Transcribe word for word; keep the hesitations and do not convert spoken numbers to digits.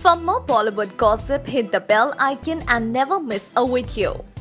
For more Bollywood gossip, hit the bell icon and never miss a video.